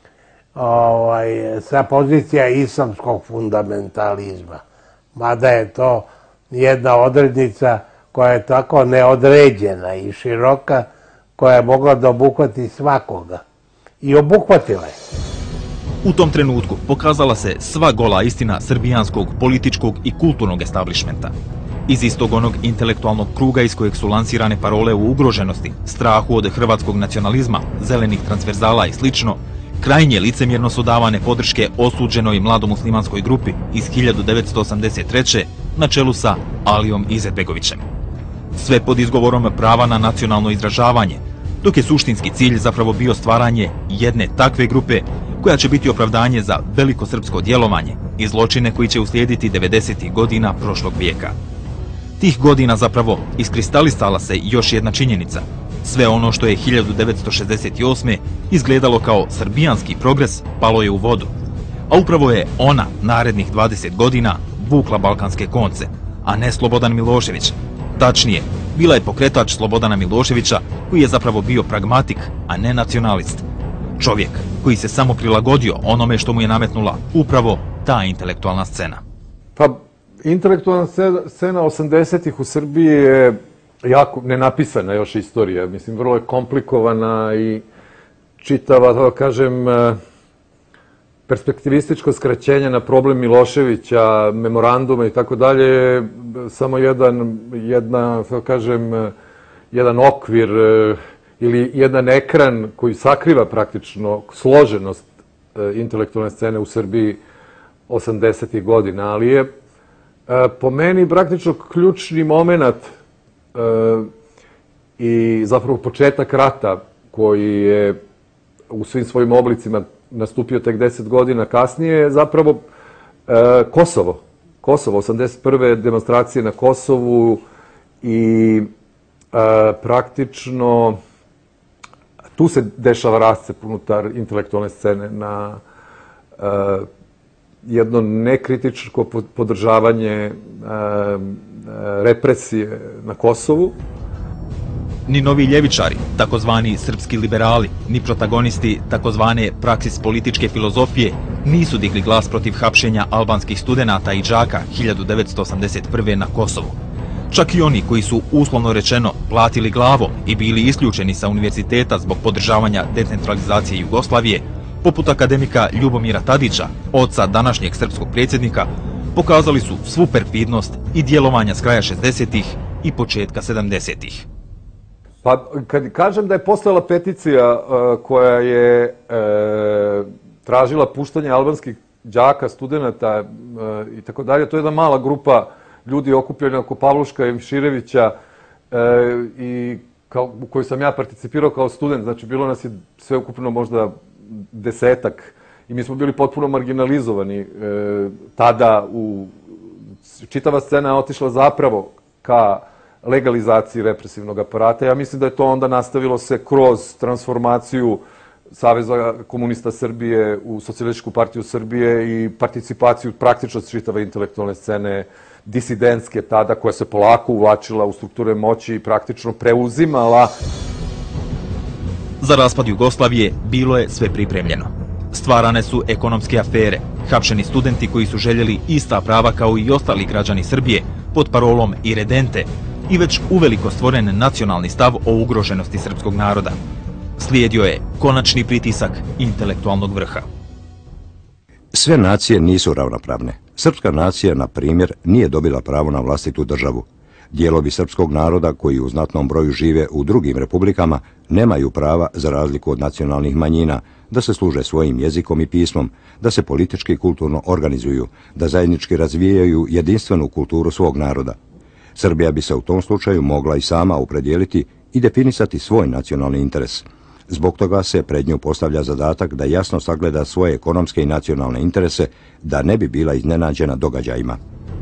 sa pozicija islamskog fundamentalizma. Mada je to jedna odrednica koja je tako neodređena i široka, koja je mogla da obuhvati svakoga. I obuhvatila je. U tom trenutku pokazala se sva gola istina srbijanskog, političkog i kulturnog establishmenta. Iz istog onog intelektualnog kruga iz kojeg su lansirane parole u ugroženosti, strahu od hrvatskog nacionalizma, zelenih transverzala i slično, krajnje licemjerno su davane podrške osuđenoj mladomuslimanskoj grupi iz 1983. na čelu sa Alijom Izetbegovićem. Sve pod izgovorom prava na nacionalno izražavanje, dok je suštinski cilj zapravo bio stvaranje jedne takve grupe koja će biti opravdanje za veliko srpsko djelovanje i zločine koji će uslijediti 90. godina prošlog vijeka. Tih godina zapravo iskristalisala se još jedna činjenica. Sve ono što je 1968. izgledalo kao srbijanski progres palo je u vodu. A upravo je ona narednih 20 godina vukla balkanske konce, a ne Slobodan Milošević. Tačnije, bila je pokretač Slobodana Miloševića koji je zapravo bio pragmatik, a ne nacionalist. Čovjek koji se samo prilagodio onome što mu je nametnula upravo ta intelektualna scena. Pa, intelektualna scena 80-ih u Srbiji je jako nenapisana još istorija. Mislim, vrlo je komplikovana i čitava, da kažem, perspektivističko skraćenje na problem Miloševića, memoranduma i tako dalje, samo jedan okvir ili jedan ekran koji sakriva praktično složenost intelektualne scene u Srbiji 80. godina, ali je po meni praktično ključni moment i zapravo početak rata koji je u svim svojim oblicima nastupio tek 10 godina kasnije, je zapravo Kosovo. Kosovo, 81. demonstracije na Kosovu i praktično tu se dešava rascep unutar intelektualne scene na jedno nekritičko podržavanje represije na Kosovu. Ni novi ljevičari, takozvani srpski liberali, ni protagonisti takozvane praksis političke filozofije nisu digli glas protiv hapšenja albanskih studenata i đaka 1981. na Kosovu. Čak i oni koji su, uslovno rečeno, platili glavom i bili isključeni sa univerziteta zbog podržavanja decentralizacije Jugoslavije, poput akademika Ljubomira Tadića, oca današnjeg srpskog predsjednika, pokazali su svu perfidnost i djelovanja s kraja 60-ih i početka 70-ih. Pa, kad kažem da je postojala peticija koja je tražila puštanje albanskih đaka, studenata i tako dalje, to je jedna mala grupa ljudi okupljena oko Pavluška i Širevića i u kojoj sam ja participirao kao student, znači bilo nas je sve ukupno možda 10-ak i mi smo bili potpuno marginalizovani. Tada čitava scena je otišla zapravo ka legalizaciji represivnog aparata. Ja mislim da je to onda nastavilo se kroz transformaciju Saveza komunista Srbije u Socijalističku partiju Srbije i participaciju praktično čitave intelektualne scene disidentske tada, koja se polako uvlačila u strukture moći i praktično preuzimala. Za raspad Jugoslavije bilo je sve pripremljeno. Stvarane su ekonomske afere, hapšeni studenti koji su željeli ista prava kao i ostali građani Srbije pod parolom irredente i već uveliko stvoren nacionalni stav o ugroženosti srpskog naroda. Slijedio je konačni pritisak intelektualnog vrha. Sve nacije nisu ravnopravne. Srpska nacija, na primjer, nije dobila pravo na vlastitu državu. Dijelovi srpskog naroda koji u znatnom broju žive u drugim republikama nemaju prava, za razliku od nacionalnih manjina, da se služe svojim jezikom i pismom, da se politički i kulturno organizuju, da zajednički razvijaju jedinstvenu kulturu svog naroda. Srbija bi se u tom slučaju mogla i sama opredijeliti i definisati svoj nacionalni interes. Zbog toga se pred nju postavlja zadatak da jasno sagleda svoje ekonomske i nacionalne interese, da ne bi bila iznenađena događajima.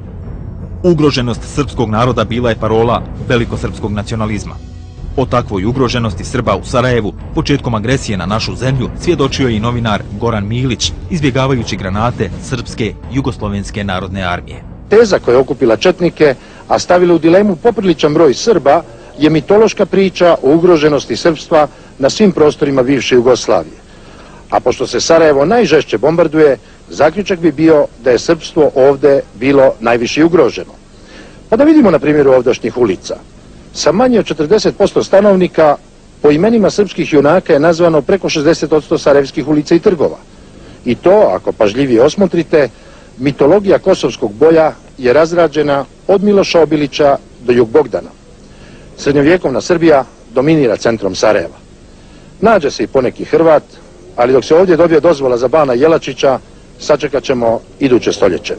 Ugroženost srpskog naroda bila je parola velikosrpskog nacionalizma. O takvoj ugroženosti Srba u Sarajevu početkom agresije na našu zemlju svjedočio je i novinar Goran Milić, izbjegavajući granate Srpske jugoslovenske narodne armije. Teza koja je okupila četnike, a stavila u dilemu popriličan broj Srba, je mitološka priča o ugroženosti srpstva na svim prostorima bivše Jugoslavije. A pošto se Sarajevo najžešće bombarduje, zaključak bi bio da je srpstvo ovde bilo najviše ugroženo. Pa da vidimo na primjeru ovdašnjih ulica. Sa manje od 40% stanovnika po imenima srpskih junaka je nazvano preko 60% sarajevskih ulica i trgova. I to, ako pažljivije osmotrite, mitologija kosovskog boja je razrađena od Miloša Obilića do Jug Bogdana. Srednjovjekovna Srbija dominira centrom Sarajeva. Nađe se i poneki Hrvat, ali dok se ovdje dobije dozvola za Bana Jelačića, sačekat ćemo iduće stoljeće.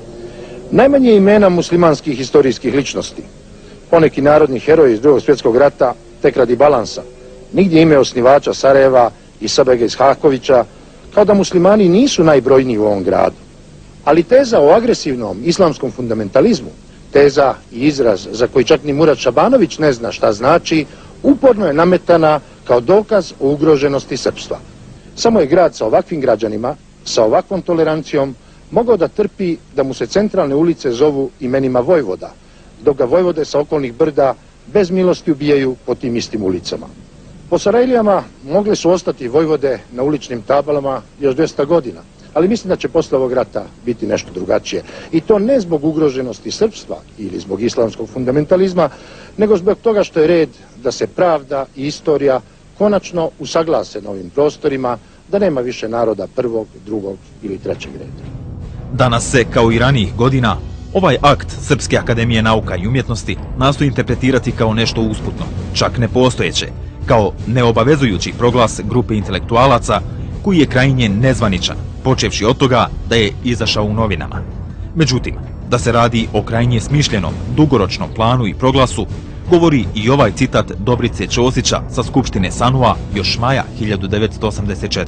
Najmanje imena muslimanskih historijskih ličnosti, poneki narodni heroji iz Drugog svjetskog rata, tek radi balansa, nigdje ime osnivača Sarajeva i Sabega Ishakovića, kao da muslimani nisu najbrojniji u ovom gradu. Ali teza o agresivnom islamskom fundamentalizmu, teza i izraz za koji čak ni Murat Šabanović ne zna šta znači, uporno je nametana kao dokaz o ugroženosti srpstva. Samo je grad sa ovakvim građanima, sa ovakvom tolerancijom, mogao da trpi da mu se centralne ulice zovu imenima vojvoda, dok ga vojvode sa okolnih brda bez milosti ubijaju po tim istim ulicama. Po Sarajlijama mogle su ostati vojvode na uličnim tablama još 200 godina, ali mislim da će posle ovog rata biti nešto drugačije. I to ne zbog ugroženosti srpstva ili zbog islamskog fundamentalizma, nego zbog toga što je red da se pravda i istorija konačno usaglase na ovim prostorima, da nema više naroda prvog, drugog ili trećeg reda. Danas se, kao i ranijih godina, ovaj akt Srpske akademije nauka i umjetnosti nastoji interpretirati kao nešto usputno, čak nepostojeće, kao neobavezujući proglas grupe intelektualaca koji je krajnje nezvaničan, počevši od toga da je izašao u novinama. Međutim, da se radi o krajnje smišljenom, dugoročnom planu i proglasu, govori i ovaj citat Dobrice Ćosića sa Skupštine SANU-a još maja 1984.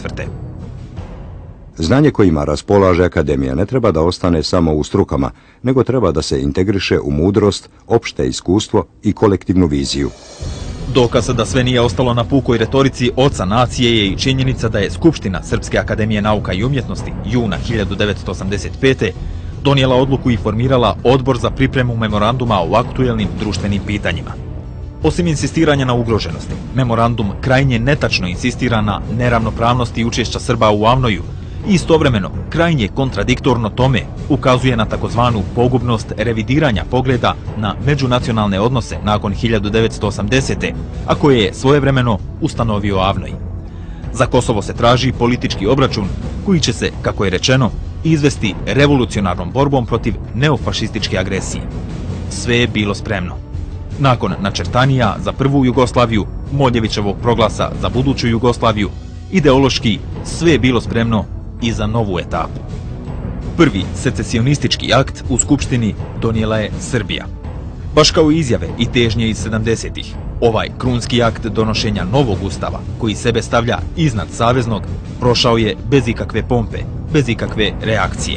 Znanje kojima raspolaže akademija ne treba da ostane samo u strukama, nego treba da se integriše u mudrost, opšte iskustvo i kolektivnu viziju. Dokaz da sve nije ostalo na pukoj retorici oca nacije je i činjenica da je Skupština Srpske akademije nauka i umjetnosti juna 1985. donijela odluku i formirala odbor za pripremu memoranduma o aktuelnim društvenim pitanjima. Osim insistiranja na ugroženosti, memorandum krajnje netačno insistira na neravnopravnosti učešća Srba u Avnoju i istovremeno krajnje kontradiktorno tome ukazuje na takozvanu pogubnost revidiranja pogleda na međunacionalne odnose nakon 1980. a koje je svojevremeno ustanovio Avnoj. Za Kosovo se traži politički obračun koji će se, kako je rečeno, izvesti revolucionarnom borbom protiv neofašističke agresije. Sve je bilo spremno. Nakon načrtanija za prvu Jugoslaviju, Moljevićevog proglasa za buduću Jugoslaviju, ideološki sve je bilo spremno i za novu etapu. Prvi secesionistički akt u Skupštini donijela je Srbija. Baš kao i izjave i težnje iz 70-ih, ovaj krunski akt donošenja novog ustava, koji sebe stavlja iznad saveznog, prošao je bez ikakve pompe, bez ikakve reakcije.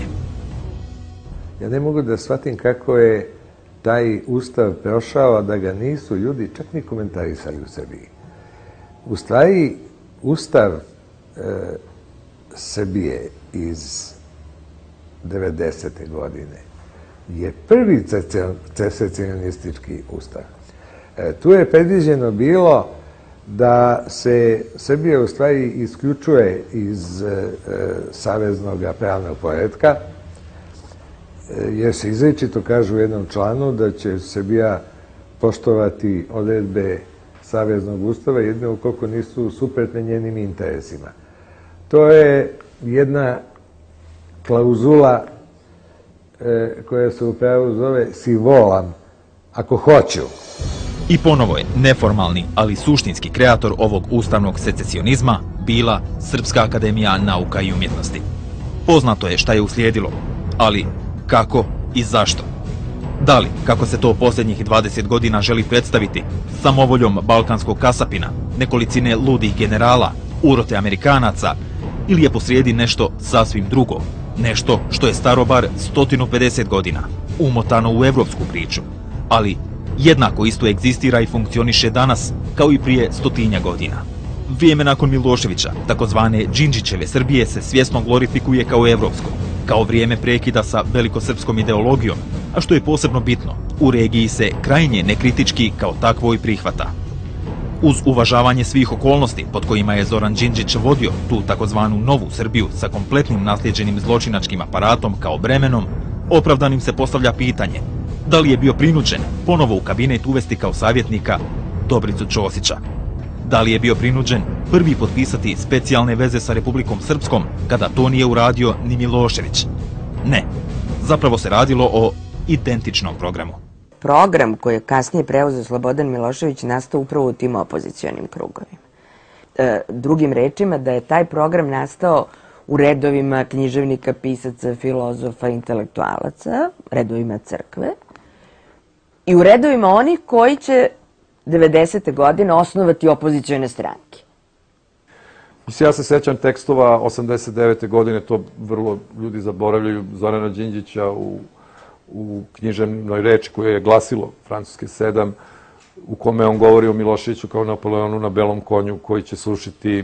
Ja ne mogu da shvatim kako je taj ustav prošao, da ga nisu ljudi čak ni komentarisali u Srbiji. U stvari, ustav Srbije iz 90. godine je prvi secesionistički ustav. Tu je predviđeno bilo da se Srbija u stvari isključuje iz saveznog pravnog poretka, jer se izričito kaže u jednom članu da će Srbija poštovati odredbe Saveznog ustava, jedino ukoliko nisu suprotne njenim interesima. To je jedna klauzula koja se u pravu zove si volam, ako hoću. I ponovo je neformalni, ali suštinski kreator ovog ustavnog secesionizma bila Srpska akademija nauka i umjetnosti. Poznato je šta je uslijedilo, ali kako i zašto? Da li, kako se to posljednjih 20 godina želi predstaviti, samovoljom balkanskog kasapina, nekolicine ludih generala, urote Amerikanaca, ili je posrijedi nešto sasvim drugo, nešto što je staro bar 150 godina, umotano u evropsku priču, ali jednako isto egzistira i funkcioniše danas, kao i prije 100 godina. Vrijeme nakon Miloševića, takozvane Đinđićeve Srbije, se svjesno glorifikuje kao evropsko, kao vrijeme prekida sa velikosrpskom ideologijom, a što je posebno bitno, u regiji se krajnje nekritički kao takvo i prihvata. Uz uvažavanje svih okolnosti pod kojima je Zoran Đinđić vodio tu takozvanu novu Srbiju sa kompletnim naslijeđenim zločinačkim aparatom kao bremenom, opravdanim se postavlja pitanje da li je bio prinuđen ponovo u kabinet uvesti kao savjetnika Dobricu Ćosića. Da li je bio prinuđen prvi potpisati specijalne veze sa Republikom Srpskom kada to nije uradio ni Milošević? Ne, zapravo se radilo o identičnom programu. Program koji je kasnije preuzeo Slobodan Milošević nastao upravo u tim opozicionim krugovima. Drugim rečima, da je taj program nastao u redovima književnika, pisaca, filozofa, intelektualaca, redovima crkve i u redovima onih koji će 90. godine osnovati opozicione stranke. Ja se sećam tekstova 89. godine, to vrlo ljudi zaboravljaju, Zorana Đinđića u književnoj reči koje je glasilo Francuske 7, u kome on govori o Miloševiću kao Napoleonu na belom konju koji će srušiti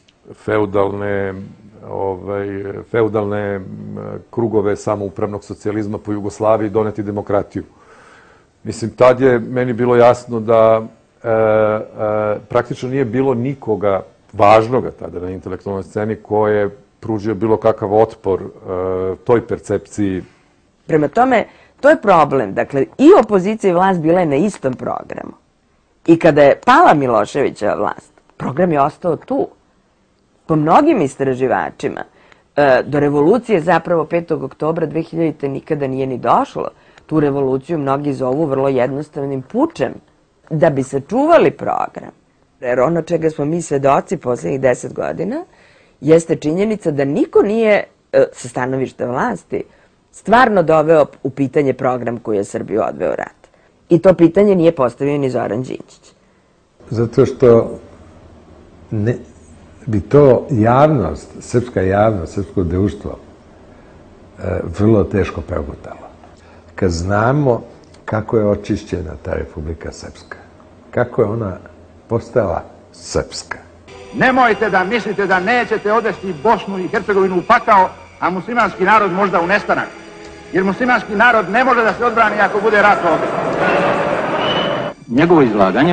feudalne krugove samoupravnog socijalizma po Jugoslaviji i doneti demokratiju. Mislim, tad je meni bilo jasno da praktično nije bilo nikoga važnoga tada na intelektualnoj sceni ko je pružio bilo kakav otpor toj percepciji. Prema tome, to je problem. Dakle, i opozicija i vlast bila je na istom programu. I kada je pala Miloševićeva vlast, program je ostao tu. Po mnogim istraživačima, do revolucije zapravo 5. oktobra 2000. nikada nije ni došlo. Tu revoluciju mnogi zovu vrlo jednostavnim pučem, da bi sačuvali program. Jer ono čega smo mi svedoci posljednjih 10 godina jeste činjenica da niko nije sa stanovišta vlasti stvarno doveo u pitanje program koji je Srbiju odveo u rat. I to pitanje nije postavio ni Zoran Đinđić. Zato što bi to javnost, srpska javnost, srpsko društvo vrlo teško progutalo. Kad znamo kako je očišćena ta Republika Srpska, kako je ona postala srpska. Nemojte da mislite da nećete odvesti Bosnu i Hercegovinu u pakao, a muslimanski narod možda u nestanak. Jer muslimanski narod ne može da se odbrani ako bude rat ovdje. Njegovo izlaganje,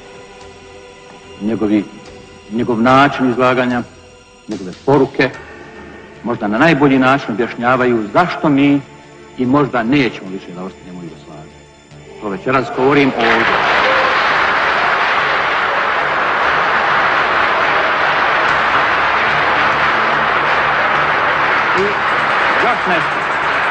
njegov način izlaganja, njegove poruke, možda na najbolji način objašnjavaju zašto mi i možda nećemo više da ostanemo u Jugoslaviji. To večeras govorim ovdje. I još nešto.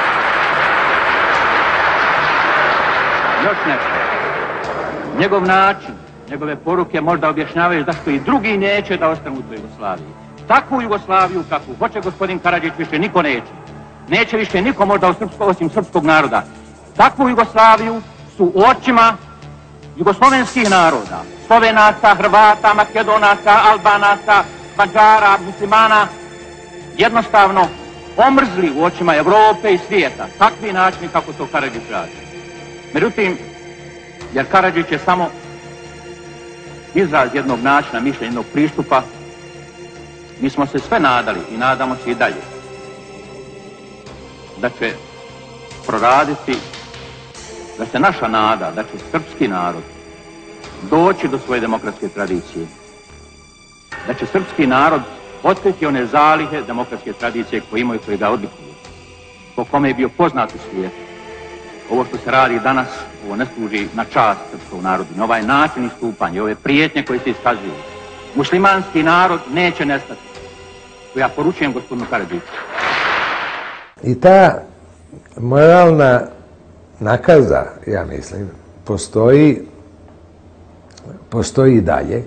Njegov način, njegove poruke možda objašnjavaju zašto i drugi neće da ostanu u Jugoslaviji. Takvu Jugoslaviju kakvu hoće gospodin Karadžić više niko neće. Neće više niko možda osim srpskog naroda. Takvu Jugoslaviju su u očima jugoslovenskih naroda, Slovenaca, Hrvata, Makedonaca, Albanaca, Mađara, muslimana, jednostavno omrzli u očima Evrope i svijeta. Takvi načini kako to Karadžić radi. Međutim, jer Karadžić je samo izraz jednog načina, mišljenja, jednog pristupa, mi smo se sve nadali i nadamo se i dalje da će proraditi, da će naša nada, da će srpski narod doći do svoje demokratske tradicije, da će srpski narod otkriti one zalihe demokratske tradicije koje imaju, koje ga odlikuju, po kome je bio poznat u svijetu. Ovo što se radi danas ovo ne služi na čast srpskog narodu. Na ovaj način istupanja, ove prijetnje koje se iskazuju, muslimanski narod neće nestati. To ja poručujem gospodinu Karadžiću. I ta moralna nakaza, ja mislim, postoji i dalje.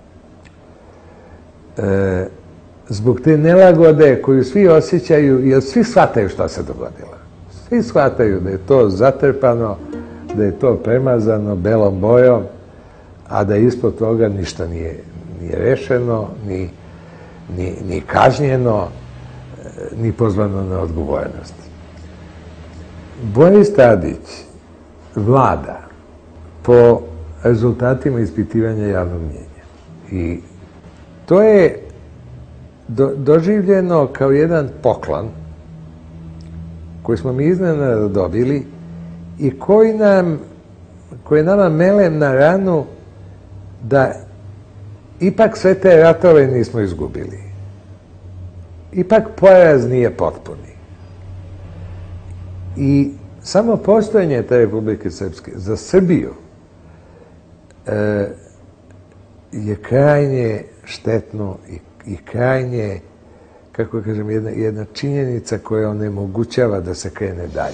Zbog te nelagode koju svi osjećaju, jer svi shvataju šta se dogodilo. Svi shvataju da je to zatrpano, da je to premazano belom bojom, a da ispod toga ništa nije rešeno, ni kažnjeno, ni pozvano na odgovornost. Boris Tadić vlada po rezultatima ispitivanja javnog mnjenja. I to je doživljeno kao jedan poklon koji smo mi iznenada dobili i koji je nama melem na ranu da ipak sve te ratove nismo izgubili. Ipak poraz nije potpuni. I samo postojanje te Republike Srpske za Srbiju je krajnje štetno i krajnje, kako kažem, jedna činjenica koja onemogućava da se krene dalje.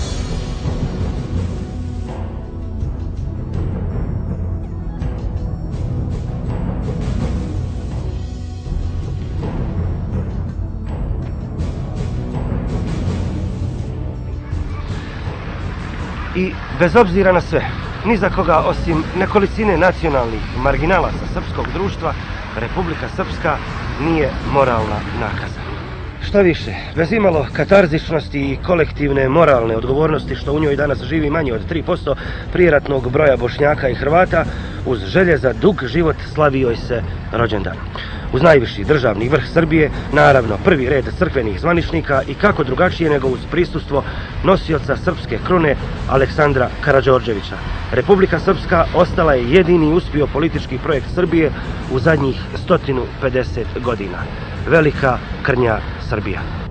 I bez obzira na sve, ni za koga osim nekolicine nacionalnih marginalaca srpskog društva, Republika Srpska nije moralna nakaza. Šta više, bez imalo katarzičnosti i kolektivne moralne odgovornosti što u njoj danas živi manje od 3% prijeratnog broja Bošnjaka i Hrvata, uz želje za dug život slavi joj se rođendan. Uz najviši državni vrh Srbije, naravno prvi red crkvenih zvaničnika i kako drugačije nego uz prisustvo nosioca srpske krune Aleksandra Karađorđevića. Republika Srpska ostala je jedini uspio politički projekt Srbije u zadnjih 150 godina. Velika krnja Srbija.